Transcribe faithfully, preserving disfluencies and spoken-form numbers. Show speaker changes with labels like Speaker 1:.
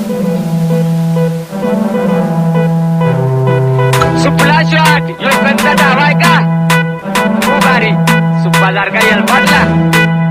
Speaker 1: सुपला shot यो कंचा धावाय का भारी सुप्पा सारखा येल पडला